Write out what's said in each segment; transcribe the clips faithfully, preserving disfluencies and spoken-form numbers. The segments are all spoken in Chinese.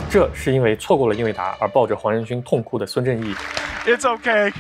这是因为错过了英伟达而抱着黄仁勋痛哭的孙正义。 It's okay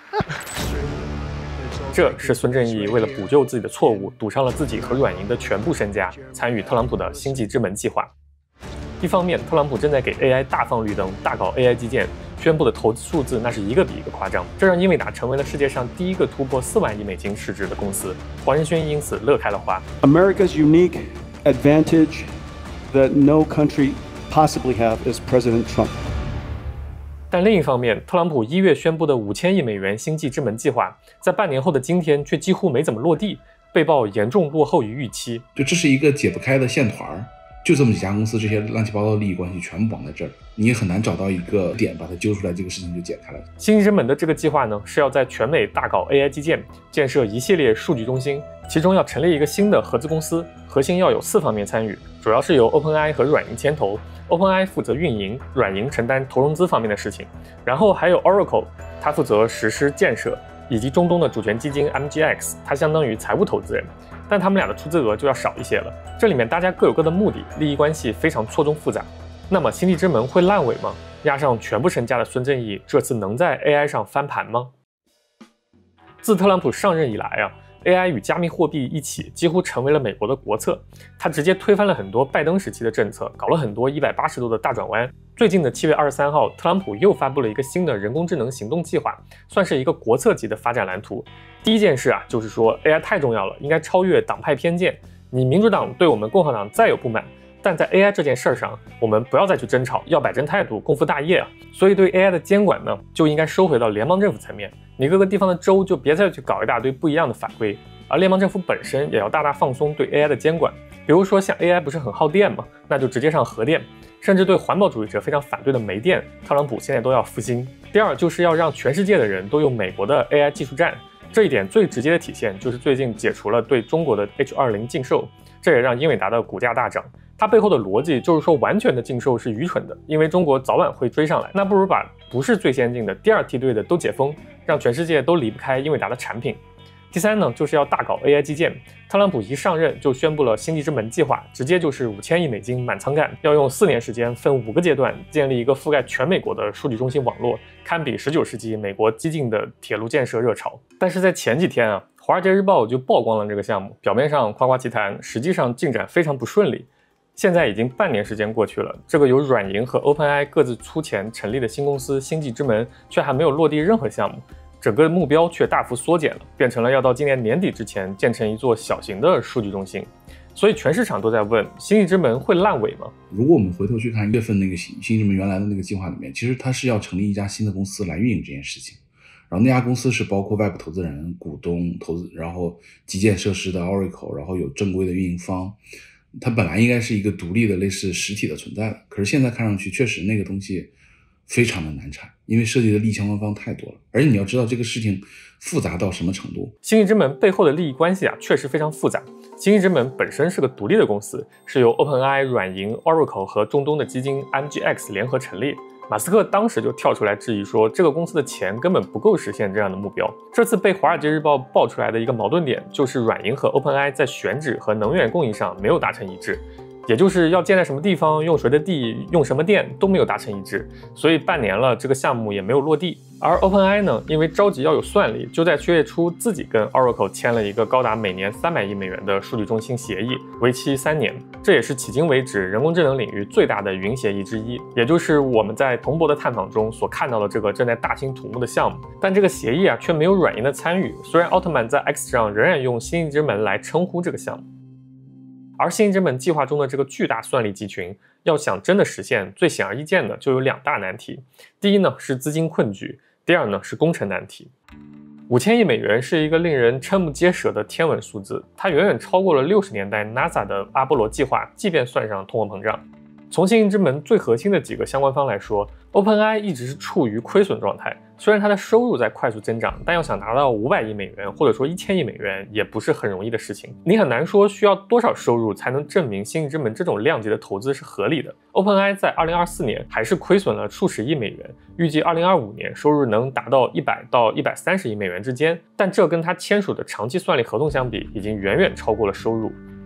这是孙正义为了补救自己的错误，赌上了自己和软银的全部身家，参与特朗普的星际之门计划。一方面，特朗普正在给 A I 大放绿灯，大搞 A I 基建，宣布的投资数字那是一个比一个夸张，这让英伟达成为了世界上第一个突破四万亿美金市值的公司。黄仁勋因此乐开了花。 America's unique advantage that no country possibly have is President Trump. 但另一方面，特朗普一月宣布的五千亿美元星际之门计划，在半年后的今天却几乎没怎么落地，被曝严重落后于预期。 就这是一个解不开的线团，就这么几家公司，这些乱七八糟的利益关系全部绑在这儿，你也很难找到一个点把它揪出来，这个事情就解开了。 星际之门的这个计划呢，是要在全美大搞 A I 基建，建设一系列数据中心，其中要成立一个新的合资公司，核心要有四方面参与，主要是由 OpenAI 和软银牵头。OpenAI 负责运营，软银承担投融资方面的事情，然后还有 Oracle， 它负责实施建设，以及中东的主权基金 M G X， 它相当于财务投资人，但他们俩的出资额就要少一些了。这里面大家各有各的目的，利益关系非常错综复杂。那么星际之门会烂尾吗？押上全部身家的孙正义，这次能在 A I 上翻盘吗？自特朗普上任以来啊，A I 与加密货币一起几乎成为了美国的国策，它直接推翻了很多拜登时期的政策，搞了很多一百八十度的大转弯。最近的七月二十三号，特朗普又发布了一个新的人工智能行动计划，算是一个国策级的发展蓝图。第一件事啊，就是说 A I 太重要了，应该超越党派偏见。你民主党对我们共和党再有不满，但在 A I 这件事上，我们不要再去争吵，要摆正态度，共赴大业啊。所以对 A I 的监管呢，就应该收回到联邦政府层面。你各个地方的州就别再去搞一大堆不一样的法规，而联邦政府本身也要大大放松对 A I 的监管。比如说像 A I 不是很耗电吗？那就直接上核电，甚至对环保主义者非常反对的煤电，特朗普现在都要复兴。第二就是要让全世界的人都用美国的 A I 技术栈，这一点最直接的体现就是最近解除了对中国的 H 二十 禁售，这也让英伟达的股价大涨。它背后的逻辑就是说，完全的禁售是愚蠢的，因为中国早晚会追上来，那不如把不是最先进的第二梯队的都解封，让全世界都离不开英伟达的产品。第三呢，就是要大搞 A I 基建。特朗普一上任就宣布了星际之门计划，直接就是五千亿美金满仓干，要用四年时间分五个阶段建立一个覆盖全美国的数据中心网络，堪比十九世纪美国激进的铁路建设热潮。但是在前几天啊，华尔街日报就曝光了这个项目，表面上夸夸其谈，实际上进展非常不顺利。现在已经半年时间过去了，这个由软银和 OpenAI 各自出钱成立的新公司星际之门却还没有落地任何项目，整个目标却大幅缩减了，变成了要到今年年底之前建成一座小型的数据中心。所以全市场都在问，星际之门会烂尾吗？ 如果我们回头去看一月份那个星际之门原来的那个计划里面，其实它是要成立一家新的公司来运营这件事情。然后那家公司是包括外部投资人、股东、投资，然后基建设施的 Oracle， 然后有正规的运营方。它本来应该是一个独立的类似实体的存在的，可是现在看上去确实那个东西非常的难产，因为涉及的利益相关方太多了，而且你要知道这个事情复杂到什么程度。 星际之门背后的利益关系啊，确实非常复杂。星际之门本身是个独立的公司，是由 OpenAI、软银、Oracle 和中东的基金 M G X 联合成立。马斯克当时就跳出来质疑说，这个公司的钱根本不够实现这样的目标。这次被《华尔街日报》爆出来的一个矛盾点，就是软银和 OpenAI 在选址和能源供应上没有达成一致，也就是要建在什么地方、用谁的地、用什么电都没有达成一致，所以半年了，这个项目也没有落地。而 OpenAI 呢，因为着急要有算力，就在七月初自己跟 Oracle 签了一个高达每年三百亿美元的数据中心协议，为期三年。这也是迄今为止人工智能领域最大的云协议之一，也就是我们在彭博的探访中所看到的这个正在大兴土木的项目。但这个协议啊，却没有软银的参与，虽然奥特曼在 X 上仍然用星际之门来称呼这个项目。而星际之门计划中的这个巨大算力集群，要想真的实现，最显而易见的就有两大难题。第一呢是资金困局，第二呢是工程难题。五千亿美元是一个令人瞠目结舌的天文数字，它远远超过了六十年代 NASA 的阿波罗计划，即便算上通货膨胀。从星际之门最核心的几个相关方来说， OpenAI 一直是处于亏损状态，虽然它的收入在快速增长，但要想达到五百亿美元或者说一千亿美元也不是很容易的事情。你很难说需要多少收入才能证明星际之门这种量级的投资是合理的。 OpenAI 在二零二四年还是亏损了数十亿美元，预计二零二五年收入能达到一百到一百三十亿美元之间，但这跟它签署的长期算力合同相比，已经远远超过了收入。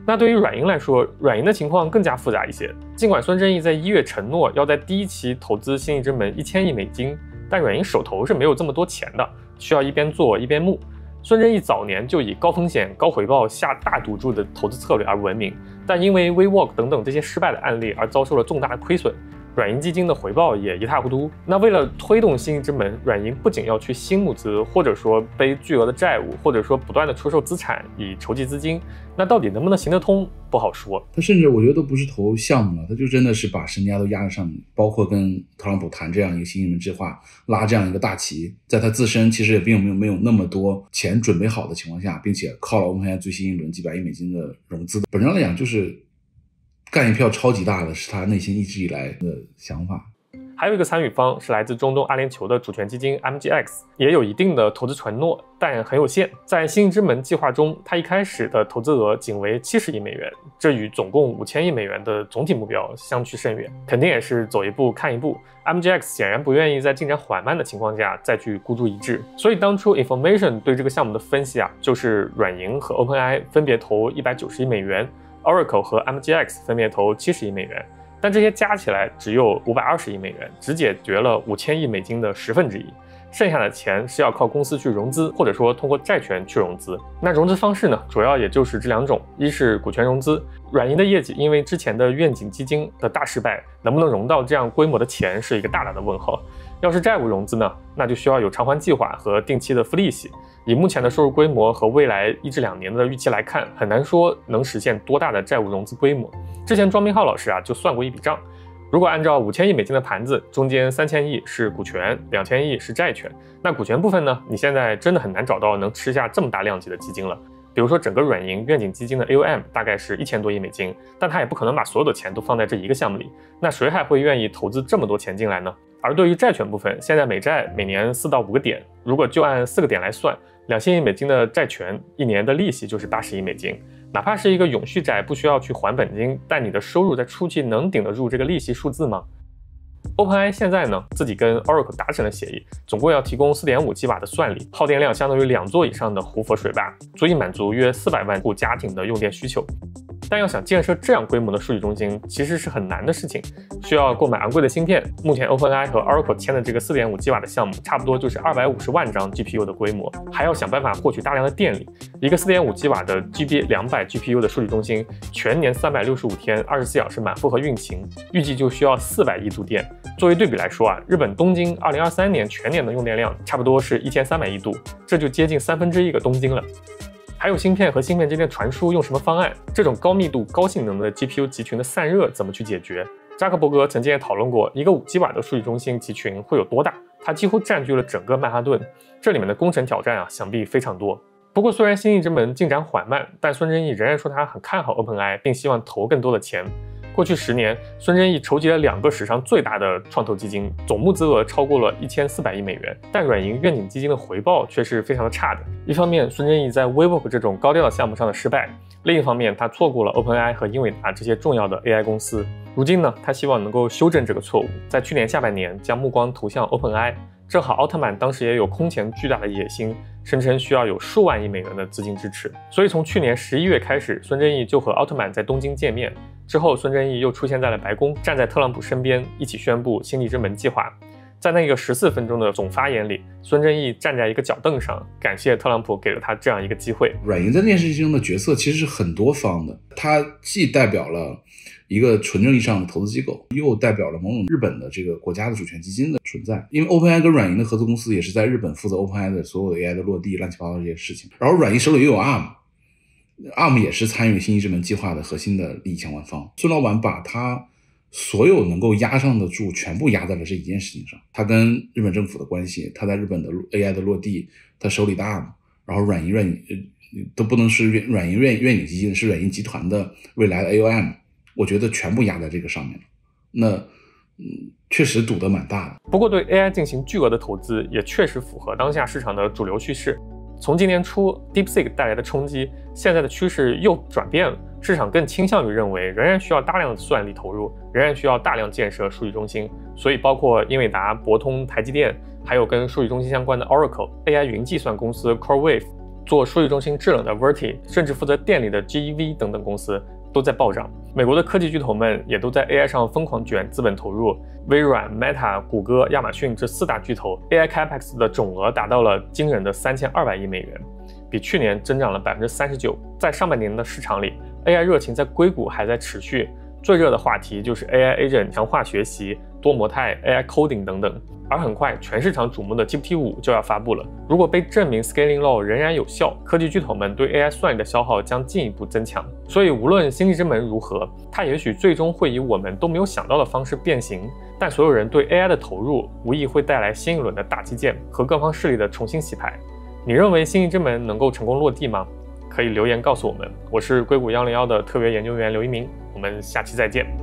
那对于软银来说，软银的情况更加复杂一些。尽管孙正义在一月承诺要在第一期投资新义之门一千亿美金，但软银手头是没有这么多钱的，需要一边做一边募。孙正义早年就以高风险高回报下大赌注的投资策略而闻名，但因为 WeWork 等等这些失败的案例而遭受了重大的亏损，软银基金的回报也一塌糊涂。那为了推动新义之门，软银不仅要去新募资，或者说背巨额的债务，或者说不断的出售资产以筹集资金，那到底能不能行得通不好说。 他甚至我觉得都不是投项目了，他就真的是把身家都压在上面，包括跟特朗普谈这样一个新移民计划，拉这样一个大旗，在他自身其实也并没有没有那么多钱准备好的情况下，并且靠了 OpenAI 最新一轮几百亿美金的融资，本质上来讲就是干一票超级大的，是他内心一直以来的想法。 还有一个参与方是来自中东阿联酋的主权基金 M G X， 也有一定的投资承诺，但很有限。在新义之门计划中，它一开始的投资额仅为七十亿美元，这与总共五千亿美元的总体目标相去甚远，肯定也是走一步看一步。M G X 显然不愿意在进展缓慢的情况下再去孤注一掷，所以当初 Information 对这个项目的分析啊，就是软银和 OpenAI 分别投一百九十亿美元， Oracle 和 M G X 分别投七十亿美元。但这些加起来只有五百二十亿美元，只解决了五千亿美金的十分之一，剩下的钱是要靠公司去融资，或者说通过债权去融资。那融资方式呢，主要也就是这两种，一是股权融资。软银的业绩因为之前的愿景基金的大失败，能不能融到这样规模的钱是一个大大的问号。要是债务融资呢，那就需要有偿还计划和定期的付利息。以目前的收入规模和未来一至两年的预期来看，很难说能实现多大的债务融资规模。之前庄明浩老师啊就算过一笔账，如果按照五千亿美金的盘子，中间三千亿是股权，两千亿是债权，那股权部分呢，你现在真的很难找到能吃下这么大量级的基金了。比如说整个软银愿景基金的 A U M 大概是一千多亿美金，但他也不可能把所有的钱都放在这一个项目里，那谁还会愿意投资这么多钱进来呢？而对于债权部分，现在美债每年四到五个点，如果就按四个点来算，两千亿美金的债权一年的利息就是八十亿美金。哪怕是一个永续债，不需要去还本金，但你的收入在初期能顶得住这个利息数字吗？ OpenAI 现在呢，自己跟 Oracle 达成了协议，总共要提供 四点五吉瓦的算力，耗电量相当于两座以上的胡佛水坝，足以满足约四百万户家庭的用电需求。但要想建设这样规模的数据中心，其实是很难的事情，需要购买昂贵的芯片。目前 OpenAI 和 Oracle 签的这个 四点五吉瓦的项目，差不多就是二百五十万张 G P U 的规模，还要想办法获取大量的电力。一个 四点五吉瓦的 G B 两百 G P U 的数据中心，全年三百六十五天二十四小时满负荷运行，预计就需要四百亿度电。作为对比来说啊，日本东京二零二三年全年的用电量差不多是一千三百亿度，这就接近三分之一个东京了。还有芯片和芯片之间的传输用什么方案？这种高密度、高性能的 G P U 集群的散热怎么去解决？扎克伯格曾经也讨论过，一个五吉瓦的数据中心集群会有多大？它几乎占据了整个曼哈顿，这里面的工程挑战啊，想必非常多。不过，虽然新义之门进展缓慢，但孙正义仍然说他很看好 OpenAI， 并希望投更多的钱。过去十年，孙正义筹集了两个史上最大的创投基金，总募资额超过了一千四百亿美元，但软银愿景基金的回报却是非常的差的。一方面，孙正义在 WeWork 这种高调的项目上的失败；另一方面，他错过了 OpenAI 和英伟达这些重要的 A I 公司。如今呢，他希望能够修正这个错误，在去年下半年将目光投向 OpenAI。正好奥特曼当时也有空前巨大的野心，声称需要有数万亿美元的资金支持，所以从去年十一月开始，孙正义就和奥特曼在东京见面。之后，孙正义又出现在了白宫，站在特朗普身边，一起宣布新义之门计划。在那个十四分钟的总发言里，孙正义站在一个脚凳上，感谢特朗普给了他这样一个机会。 软银在这件事情中的角色其实是很多方的，它既代表了一个纯正意义上的投资机构，又代表了某种日本的这个国家的主权基金的存在。因为 OpenAI 跟软银的合资公司也是在日本负责 OpenAI 的所有的 A I 的落地，乱七八糟这些事情。然后软银手里又有 A R M，A R M 也是参与新义之门计划的核心的利益相关方。孙老板把他所有能够压上的注全部压在了这一件事情上，他跟日本政府的关系，他在日本的 A I 的落地，他手里的 A R M， 然后软银软银都不能是软银愿愿景基金，是软银集团的未来的 A O M， 我觉得全部压在这个上面了。那嗯，确实赌得蛮大的。 不过对 A I 进行巨额的投资，也确实符合当下市场的主流趋势。从今年初 DeepSeek 带来的冲击，现在的趋势又转变了，市场更倾向于认为仍然需要大量的算力投入，仍然需要大量建设数据中心。所以包括英伟达、博通、台积电，还有跟数据中心相关的 Oracle、A I 云计算公司 CoreWeave 做数据中心制冷的 Verti， 甚至负责电力的 G E V 等等公司都在暴涨。美国的科技巨头们也都在 A I 上疯狂卷资本投入，微软、Meta、谷歌、亚马逊这四大巨头 A I Capex 的总额达到了惊人的三千二百亿美元，比去年增长了 百分之三十九。在上半年的市场里 ，A I 热情在硅谷还在持续，最热的话题就是 A I Agent 强化学习、多模态、A I Coding 等等。而很快，全市场瞩目的 G P T 五 就要发布了。如果被证明 Scaling Law 仍然有效，科技巨头们对 A I 算力的消耗将进一步增强。所以，无论星际之门如何，它也许最终会以我们都没有想到的方式变形。但所有人对 A I 的投入，无疑会带来新一轮的大基建和各方势力的重新洗牌。你认为星际之门能够成功落地吗？可以留言告诉我们。我是硅谷一零一的特约研究员刘一鸣，我们下期再见。